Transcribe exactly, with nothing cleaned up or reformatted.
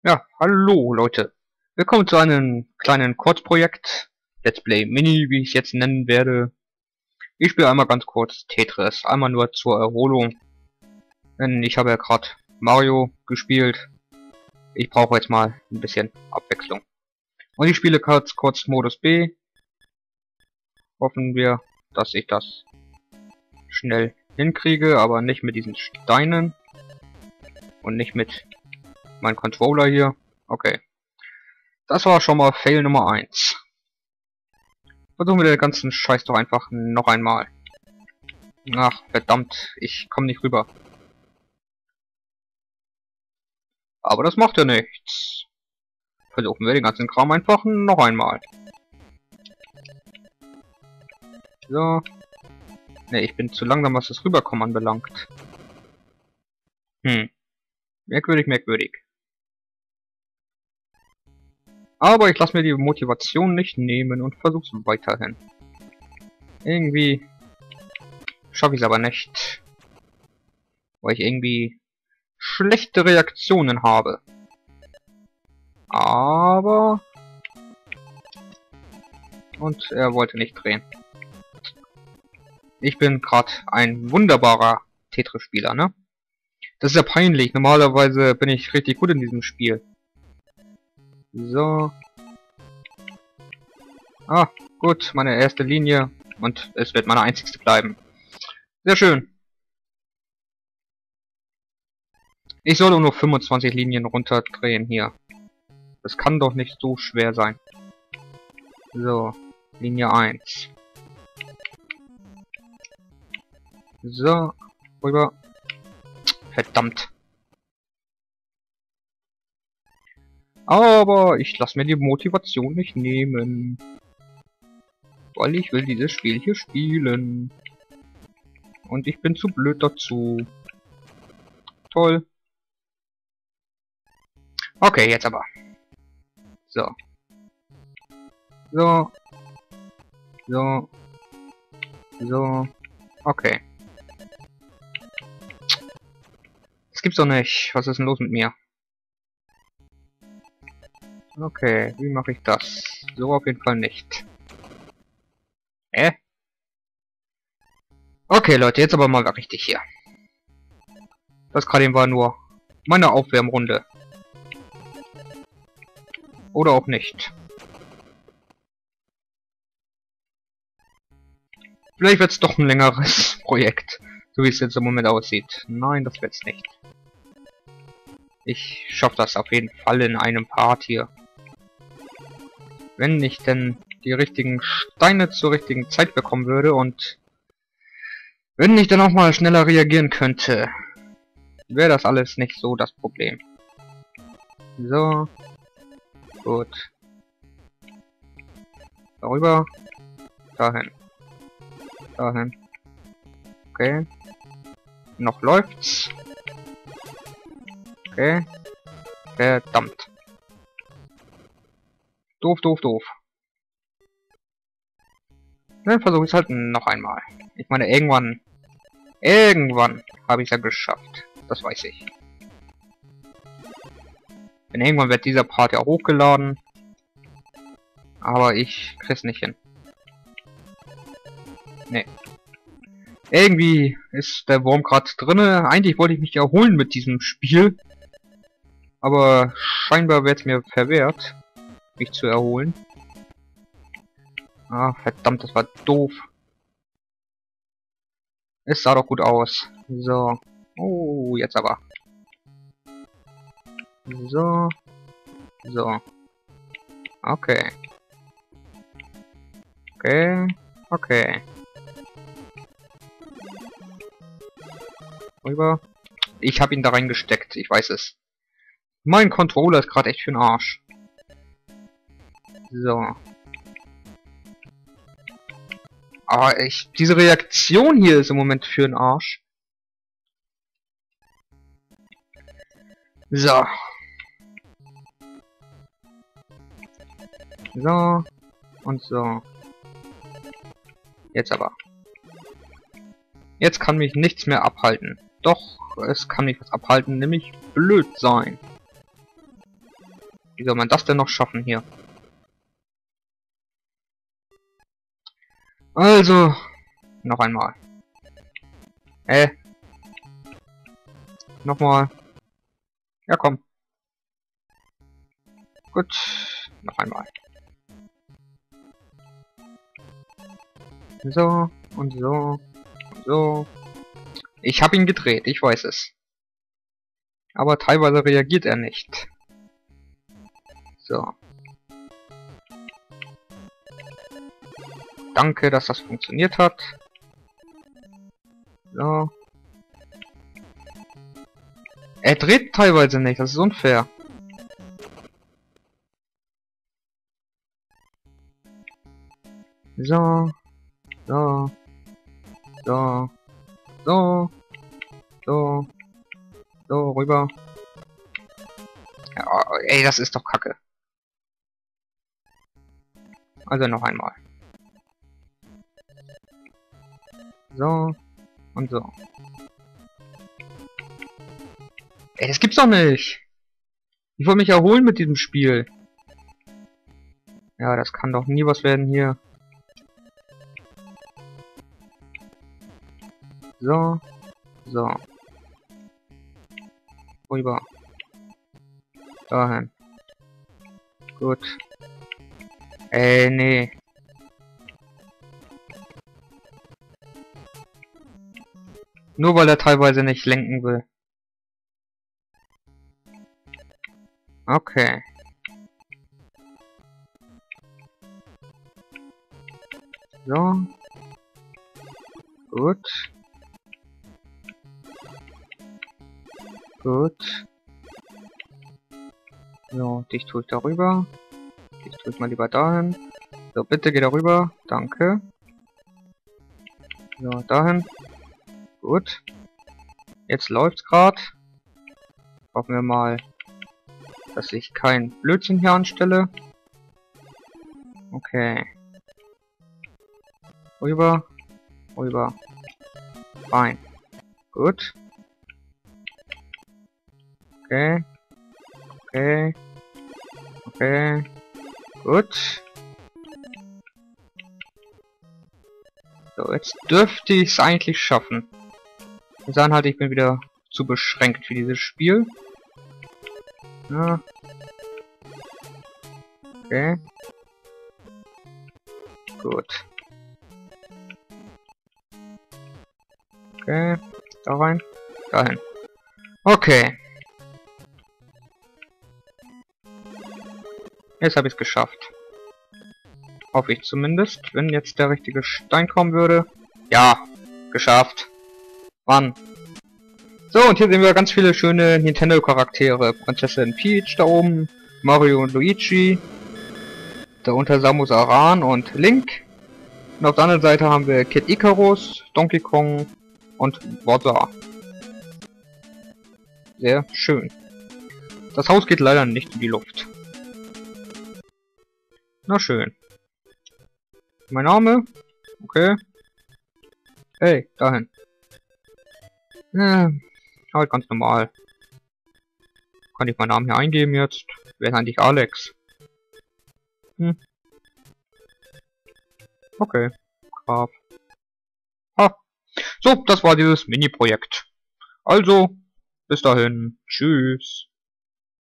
Ja, hallo Leute. Willkommen zu einem kleinen Kurzprojekt. Let's Play Mini, wie ich es jetzt nennen werde. Ich spiele einmal ganz kurz Tetris. Einmal nur zur Erholung. Denn ich habe ja gerade Mario gespielt. Ich brauche jetzt mal ein bisschen Abwechslung. Und ich spiele kurz, kurz Modus B. Hoffen wir, dass ich das schnell hinkriege, aber nicht mit diesen Steinen. Und nicht mit meinem Controller hier. Okay. Das war schon mal Fail Nummer eins. Versuchen wir den ganzen Scheiß doch einfach noch einmal. Ach, verdammt, ich komme nicht rüber. Aber das macht ja nichts. Versuchen wir den ganzen Kram einfach noch einmal. So. Ne, ich bin zu langsam, was das Rüberkommen anbelangt. Hm. Merkwürdig, merkwürdig. Aber ich lasse mir die Motivation nicht nehmen und versuche es weiterhin. Irgendwie schaffe ich es aber nicht. Weil ich irgendwie schlechte Reaktionen habe. Aber... Und er wollte nicht drehen. Ich bin gerade ein wunderbarer Tetris-Spieler, ne? Das ist ja peinlich. Normalerweise bin ich richtig gut in diesem Spiel. So. Ah, gut, meine erste Linie. Und es wird meine einzigste bleiben. Sehr schön. Ich soll nur fünfundzwanzig Linien runterdrehen hier. Das kann doch nicht so schwer sein. So, Linie eins. So, rüber. Verdammt. Aber ich lasse mir die Motivation nicht nehmen. Weil ich will dieses Spiel hier spielen. Und ich bin zu blöd dazu. Toll. Okay, jetzt aber. So. So. So. So. Okay. Das gibt's doch nicht. Was ist denn los mit mir? Okay, wie mache ich das? So auf jeden Fall nicht. Hä? Okay, Leute, jetzt aber mal richtig hier. Das gerade eben war nur meine Aufwärmrunde. Oder auch nicht. Vielleicht wird es doch ein längeres Projekt. So wie es jetzt im Moment aussieht. Nein, das wird's nicht. Ich schaffe das auf jeden Fall in einem Part hier. Wenn ich denn die richtigen Steine zur richtigen Zeit bekommen würde und wenn ich dann auch mal schneller reagieren könnte, wäre das alles nicht so das Problem. So. Gut. Darüber. Dahin. Dahin. Okay. Noch läuft's. Okay. Verdammt. Doof, doof, doof. Dann versuche ich es halt noch einmal. Ich meine, irgendwann... Irgendwann habe ich es ja geschafft. Das weiß ich. Denn irgendwann wird dieser Part ja hochgeladen. Aber ich krieg's nicht hin. Nee. Irgendwie ist der Wurm gerade drinne. Eigentlich wollte ich mich erholen mit diesem Spiel. Aber scheinbar wird es mir verwehrt, mich zu erholen. Ah, verdammt, das war doof. Es sah doch gut aus. So. Oh, jetzt aber. So. So. Okay. Okay. Okay. Rüber. Ich habe ihn da reingesteckt, ich weiß es. Mein Controller ist gerade echt für den Arsch. So. Aber ich, diese Reaktion hier ist im Moment für den Arsch. So. So. Und so. Jetzt aber. Jetzt kann mich nichts mehr abhalten. Doch, es kann mich was abhalten, nämlich blöd sein. Wie soll man das denn noch schaffen hier? Also, noch einmal. Äh. Nochmal. Ja, komm. Gut. Noch einmal. So, und so, und so. Ich habe ihn gedreht, ich weiß es. Aber teilweise reagiert er nicht. So. Danke, dass das funktioniert hat. So. Er dreht teilweise nicht, das ist unfair. So. So. So. So. So. So, rüber. Ja, ey, das ist doch Kacke. Also noch einmal. So. Und so. Ey, das gibt's doch nicht. Ich wollte mich erholen mit diesem Spiel. Ja, das kann doch nie was werden hier. So. So. Rüber. Dahin. Gut. Ey, nee. Nur weil er teilweise nicht lenken will. Okay. So. Gut. Gut. So, dich tue ich darüber. Dich tue ich mal lieber dahin. So, bitte geh darüber. Danke. So, dahin. Gut. Jetzt läuft's gerade. Hoffen wir mal, dass ich kein Blödsinn hier anstelle. Okay. Rüber. Rüber. Fein. Gut. Okay. Okay. Okay. Gut. So, jetzt dürfte ich es eigentlich schaffen. Und dann halt, ich bin wieder zu beschränkt für dieses Spiel. Ja. Okay. Gut. Okay. Da rein. Dahin. Okay. Jetzt habe ich es geschafft. Hoffe ich zumindest, wenn jetzt der richtige Stein kommen würde. Ja, geschafft. Mann. So, und hier sehen wir ganz viele schöne Nintendo-Charaktere. Prinzessin Peach da oben, Mario und Luigi. Darunter Samus Aran und Link. Und auf der anderen Seite haben wir Kid Icarus, Donkey Kong und Bowser. Sehr schön. Das Haus geht leider nicht in die Luft. Na schön. Mein Name? Okay. Hey, dahin. Ja, halt ganz normal. Kann ich meinen Namen hier eingeben jetzt? Wer ist eigentlich Alex? Hm. Okay. Graf. Ha. So, das war dieses Mini-Projekt. Also, bis dahin. Tschüss.